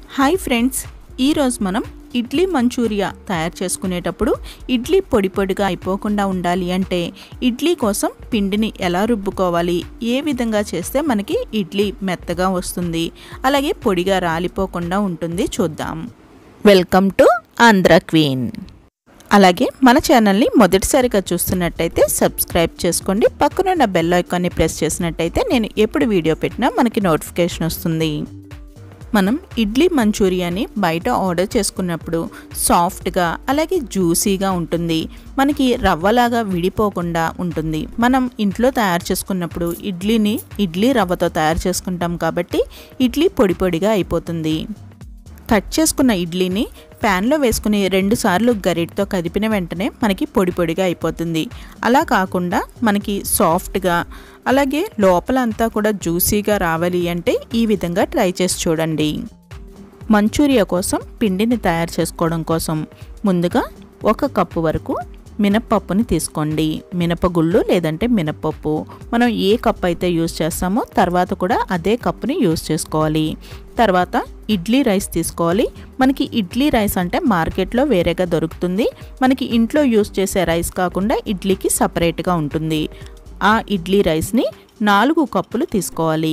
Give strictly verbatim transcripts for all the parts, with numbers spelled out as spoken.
Hi friends, ఈరోజు మనం idli Manchuria తయారు చేసుకునేటప్పుడు ఇడ్లీ పొడి పొడిగా అయిపోకుండా ఉండాలి అంటే ఇడ్లీ కోసం పిండిని ఎలా రుబ్బుకోవాలి, ఏ విధంగా చేస్తే మనకి ఇడ్లీ మెత్తగా వస్తుంది, అలాగే పొడిగా రాలిపోకుండా ఉంటుంది చూద్దాం. Welcome to Andhra queen. అలాగే మన ఛానల్ని మొదటిసారిగా చూస్తున్నట్టయితే సబ్స్క్రైబ్ చేసుకోండి. పక్కనున్న బెల్ ఐకాన్ని ప్రెస్ చేసినట్టయితే నేను ఎప్పుడు వీడియో పెట్టినా మనకి నోటిఫికేషన్ వస్తుంది. మనం ఇడ్లీ మంచూరియాని బయట ఆర్డర్ చేసుకున్నప్పుడు సాఫ్ట్గా అలాగే జ్యూసీగా ఉంటుంది, మనకి రవ్వలాగా విడిపోకుండా ఉంటుంది. మనం ఇంట్లో తయారు చేసుకున్నప్పుడు ఇడ్లీని ఇడ్లీ రవ్వతో తయారు చేసుకుంటాం కాబట్టి ఇడ్లీ పొడి పొడిగా అయిపోతుంది. కట్ చేసుకున్న ఇడ్లీని ప్యాన్లో వేసుకుని రెండు సార్లు గరిటతో కదిపిన వెంటనే మనకి పొడి పొడిగా అయిపోతుంది. అలా కాకుండా మనకి సాఫ్ట్గా అలాగే లోపల అంతా కూడా జ్యూసీగా రావాలి అంటే ఈ విధంగా ట్రై చేసి చూడండి. మంచూరియా కోసం పిండిని తయారు చేసుకోవడం కోసం ముందుగా ఒక కప్పు వరకు మినప్పప్పుని తీసుకోండి. మినపగుళ్ళు లేదంటే మినప్పప్పు మనం ఏ కప్ అయితే యూజ్ చేస్తామో తర్వాత కూడా అదే కప్పుని యూజ్ చేసుకోవాలి. తర్వాత ఇడ్లీ రైస్ తీసుకోవాలి. మనకి ఇడ్లీ రైస్ అంటే మార్కెట్లో వేరేగా దొరుకుతుంది, మనకి ఇంట్లో యూజ్ చేసే రైస్ కాకుండా ఇడ్లీకి సపరేట్గా ఉంటుంది. ఆ ఇడ్లీ రైస్ని నాలుగు కప్పులు తీసుకోవాలి.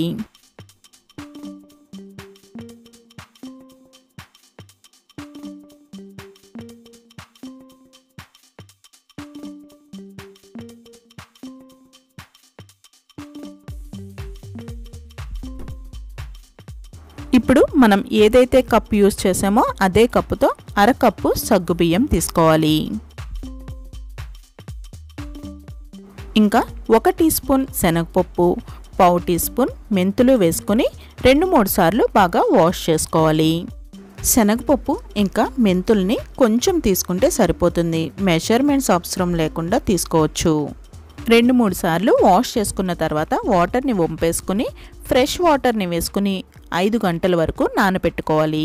ఇప్పుడు మనం ఏదైతే కప్పు యూజ్ చేసామో అదే కప్పుతో అరకప్పు సగ్గుబియ్యం తీసుకోవాలి. ఇంకా ఒక టీ స్పూన్ శనగపప్పు, పావు టీ స్పూన్ మెంతులు వేసుకుని రెండు మూడు సార్లు బాగా వాష్ చేసుకోవాలి. శనగపప్పు ఇంకా మెంతుల్ని కొంచెం తీసుకుంటే సరిపోతుంది, మెజర్మెంట్స్ అవసరం లేకుండా తీసుకోవచ్చు. రెండు మూడు సార్లు వాష్ చేసుకున్న తర్వాత వాటర్ని వంపేసుకుని ఫ్రెష్ వాటర్ని వేసుకుని ఐదు గంటల వరకు నానబెట్టుకోవాలి.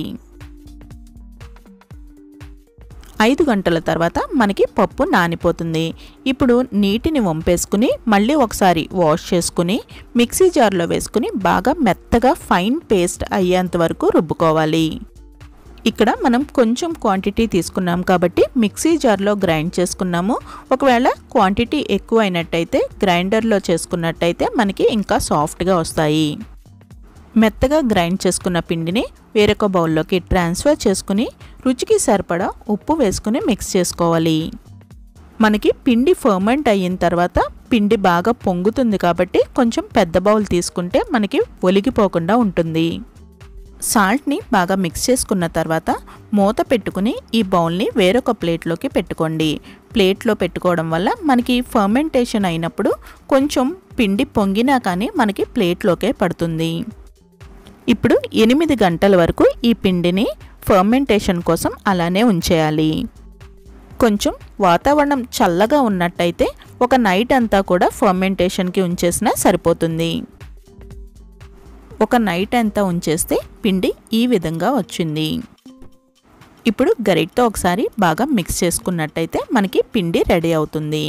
ఐదు గంటల తర్వాత మనకి పప్పు నానిపోతుంది. ఇప్పుడు నీటిని వంపేసుకుని మళ్ళీ ఒకసారి వాష్ చేసుకుని మిక్సీ జార్లో వేసుకుని బాగా మెత్తగా ఫైన్ పేస్ట్ అయ్యేంత వరకు రుబ్బుకోవాలి. ఇక్కడ మనం కొంచెం క్వాంటిటీ తీసుకున్నాం కాబట్టి మిక్సీ జార్లో గ్రైండ్ చేసుకున్నాము. ఒకవేళ క్వాంటిటీ ఎక్కువ అయినట్టయితే గ్రైండర్లో చేసుకున్నట్టయితే మనకి ఇంకా సాఫ్ట్గా వస్తాయి. మెత్తగా గ్రైండ్ చేసుకున్న పిండిని వేరొక బౌల్లోకి ట్రాన్స్ఫర్ చేసుకుని రుచికి సరిపడా ఉప్పు వేసుకుని మిక్స్ చేసుకోవాలి. మనకి పిండి ఫర్మెంట్ అయిన తర్వాత పిండి బాగా పొంగుతుంది కాబట్టి కొంచెం పెద్ద బౌల్ తీసుకుంటే మనకి ఒలిగిపోకుండా ఉంటుంది. సాల్ట్ని బాగా మిక్స్ చేసుకున్న తర్వాత మూత పెట్టుకుని ఈ బౌల్ని వేరొక ప్లేట్లోకి పెట్టుకోండి. ప్లేట్లో పెట్టుకోవడం వల్ల మనకి ఫర్మెంటేషన్ అయినప్పుడు కొంచెం పిండి పొంగినా కానీ మనకి ప్లేట్లోకే పడుతుంది. ఇప్పుడు ఎనిమిది గంటల వరకు ఈ పిండిని ఫర్మెంటేషన్ కోసం అలానే ఉంచేయాలి. కొంచెం వాతావరణం చల్లగా ఉన్నట్టయితే ఒక నైట్ అంతా కూడా ఫర్మెంటేషన్కి ఉంచేసినా సరిపోతుంది. ఒక నైట్ అంతా ఉంచేస్తే పిండి ఈ విధంగా వచ్చింది. ఇప్పుడు గరిటతో ఒకసారి బాగా మిక్స్ చేసుకున్నట్టయితే మనకి పిండి రెడీ అవుతుంది.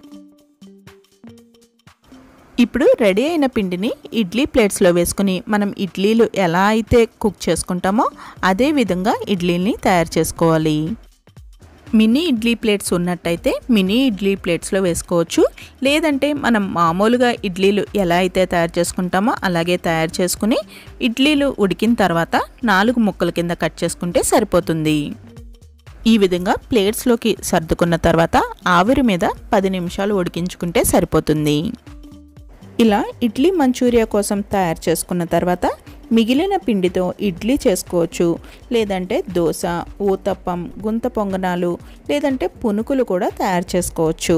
ఇప్పుడు రెడీ అయిన పిండిని ఇడ్లీ ప్లేట్స్లో వేసుకుని మనం ఇడ్లీలు ఎలా అయితే కుక్ చేసుకుంటామో అదే విధంగా ఇడ్లీని తయారు చేసుకోవాలి. మినీ ఇడ్లీ ప్లేట్స్ ఉన్నట్టయితే మినీ ఇడ్లీ ప్లేట్స్లో వేసుకోవచ్చు, లేదంటే మనం మామూలుగా ఇడ్లీలు ఎలా అయితే తయారు చేసుకుంటామో అలాగే తయారు చేసుకుని ఇడ్లీలు ఉడికిన తర్వాత నాలుగు ముక్కల కింద కట్ చేసుకుంటే సరిపోతుంది. ఈ విధంగా ప్లేట్స్లోకి సర్దుకున్న తర్వాత ఆవిరి మీద పది నిమిషాలు ఉడికించుకుంటే సరిపోతుంది. ఇలా ఇడ్లీ మంచూరియా కోసం తయారు చేసుకున్న తర్వాత మిగిలిన పిండితో ఇడ్లీ చేసుకోవచ్చు, లేదంటే దోశ, ఊతప్పం, గుంత పొంగనాలు లేదంటే పునుకులు కూడా తయారు చేసుకోవచ్చు.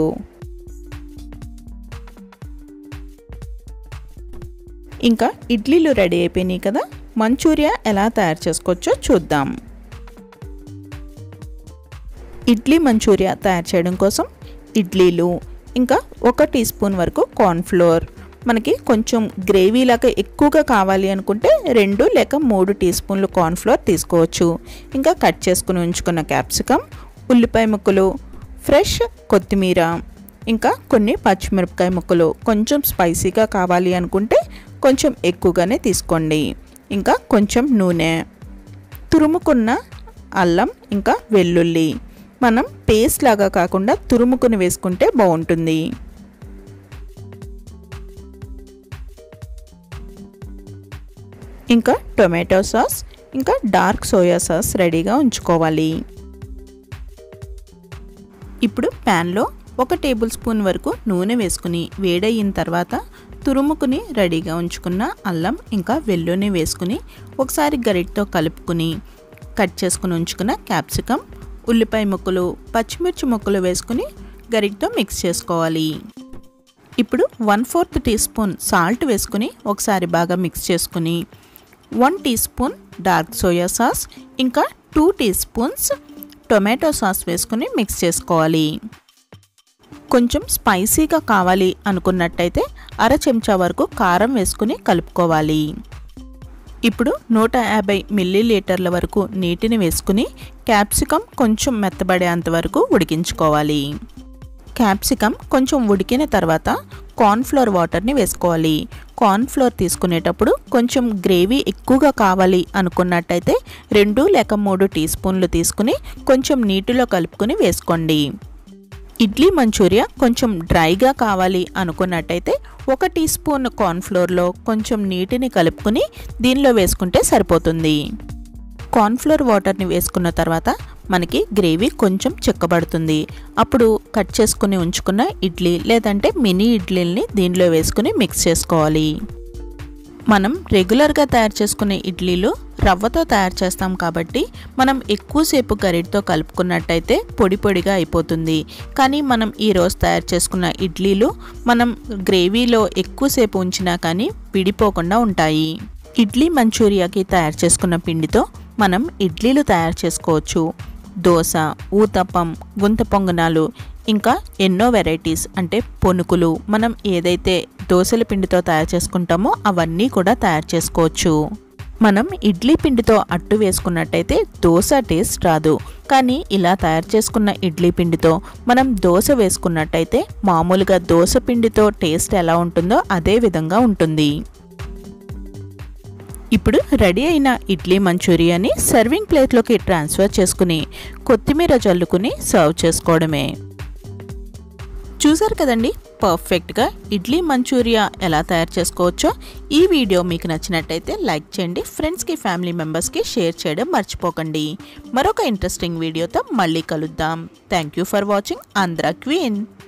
ఇంకా ఇడ్లీలు రెడీ అయిపోయినాయి కదా, మంచూరియా ఎలా తయారు చేసుకోవచ్చో చూద్దాం. ఇడ్లీ మంచూరియా తయారు చేయడం కోసం ఇడ్లీలు ఇంకా ఒక టీ స్పూన్ వరకు కార్న్ఫ్లోర్, మనకి కొంచెం గ్రేవీలాగా ఎక్కువగా కావాలి అనుకుంటే రెండు లేక మూడు టీ స్పూన్లు కార్న్ఫ్లోర్ తీసుకోవచ్చు. ఇంకా కట్ చేసుకుని ఉంచుకున్న క్యాప్సికమ్, ఉల్లిపాయ ముక్కలు, ఫ్రెష్ కొత్తిమీర, ఇంకా కొన్ని పచ్చిమిరపకాయ ముక్కలు. కొంచెం స్పైసీగా కావాలి అనుకుంటే కొంచెం ఎక్కువగానే తీసుకోండి. ఇంకా కొంచెం నూనె, తురుముకున్న అల్లం ఇంకా వెల్లుల్లి మనం పేస్ట్ లాగా కాకుండా తురుముకుని వేసుకుంటే బాగుంటుంది. ఇంకా టొమాటో సాస్ ఇంకా డార్క్ సోయా సాస్ రెడీగా ఉంచుకోవాలి. ఇప్పుడు ప్యాన్లో ఒక టేబుల్ స్పూన్ వరకు నూనె వేసుకుని వేడయిన తర్వాత తురుముకుని రెడీగా ఉంచుకున్న అల్లం ఇంకా వెల్లుల్లి వేసుకుని ఒకసారి గరిటతో కలుపుకుని కట్ చేసుకుని ఉంచుకున్న క్యాప్సికమ్, ఉల్లిపాయ ముక్కలు, పచ్చిమిర్చి ముక్కలు వేసుకుని గరిటతో మిక్స్ చేసుకోవాలి. ఇప్పుడు one fourth teaspoon salt వేసుకుని ఒకసారి బాగా మిక్స్ చేసుకుని one teaspoon dark soya sauce ఇంకా two teaspoons tomato sauce వేసుకుని మిక్స్ చేసుకోవాలి. కొంచెం స్పైసీగా కావాలి అనుకున్నట్టయితే అర చెంచా వరకు కారం వేసుకుని కలుపుకోవాలి. ఇప్పుడు నూట యాభై మిల్లీ లీటర్ల వరకు నీటిని వేసుకుని క్యాప్సికమ్ కొంచెం మెత్తబడేంత వరకు ఉడికించుకోవాలి. క్యాప్సికమ్ కొంచెం ఉడికిన తర్వాత కార్న్ఫ్లోర్ వాటర్ని వేసుకోవాలి. కార్న్ఫ్లోర్ తీసుకునేటప్పుడు కొంచెం గ్రేవీ ఎక్కువగా కావాలి అనుకున్నట్టయితే రెండు లేక మూడు టీ స్పూన్లు తీసుకుని కొంచెం నీటిలో కలుపుకొని వేసుకోండి. ఇడ్లీ మంచూరియా కొంచెం డ్రైగా కావాలి అనుకున్నట్టయితే ఒక టీ స్పూన్ కార్న్ఫ్లోర్లో కొంచెం నీటిని కలుపుకొని దీనిలో వేసుకుంటే సరిపోతుంది. కార్న్ఫ్లోర్ వాటర్ని వేసుకున్న తర్వాత మనకి గ్రేవీ కొంచెం చిక్కబడుతుంది. అప్పుడు కట్ చేసుకుని ఉంచుకున్న ఇడ్లీ లేదంటే మినీ ఇడ్లీని దీనిలో వేసుకుని మిక్స్ చేసుకోవాలి. మనం రెగ్యులర్గా తయారు చేసుకునే ఇడ్లీలు రవ్వతో తయారు చేస్తాం కాబట్టి మనం ఎక్కువసేపు గరిటతో కలుపుకున్నట్టయితే పొడి పొడిగా అయిపోతుంది. కానీ మనం ఈరోజు తయారు చేసుకున్న ఇడ్లీలు మనం గ్రేవీలో ఎక్కువసేపు ఉంచినా కానీ విడిపోకుండా ఉంటాయి. ఇడ్లీ మంచూరియాకి తయారు చేసుకున్న పిండితో మనం ఇడ్లీలు తయారు చేసుకోవచ్చు. దోశ, ఊతప్పం, గుంత పొంగనాలు ఇంకా ఎన్నో వెరైటీస్ అంటే పొనుకులు మనం ఏదైతే దోశల పిండితో తయారు చేసుకుంటామో అవన్నీ కూడా తయారు చేసుకోవచ్చు. మనం ఇడ్లీ పిండితో అట్టు వేసుకున్నట్టయితే దోశ టేస్ట్ రాదు. కానీ ఇలా తయారు చేసుకున్న ఇడ్లీ పిండితో మనం దోశ వేసుకున్నట్టయితే మామూలుగా దోశ పిండితో టేస్ట్ ఎలా ఉంటుందో అదే విధంగా ఉంటుంది. ఇప్పుడు రెడీ అయిన ఇడ్లీ మంచూరియాని సర్వింగ్ ప్లేట్లోకి ట్రాన్స్ఫర్ చేసుకుని కొత్తిమీర జల్లుకుని సర్వ్ చేసుకోవడమే. చూసారు కదండి, పర్ఫెక్ట్గా ఇడ్లీ మంచూరియా ఎలా తయారు చేసుకోవచ్చో. ఈ వీడియో మీకు నచ్చినట్టయితే లైక్ చేయండి, ఫ్రెండ్స్కి ఫ్యామిలీ మెంబర్స్కి షేర్ చేయడం మర్చిపోకండి. మరొక ఇంట్రెస్టింగ్ వీడియోతో మళ్ళీ కలుద్దాం. Thank you for watching Andhra queen.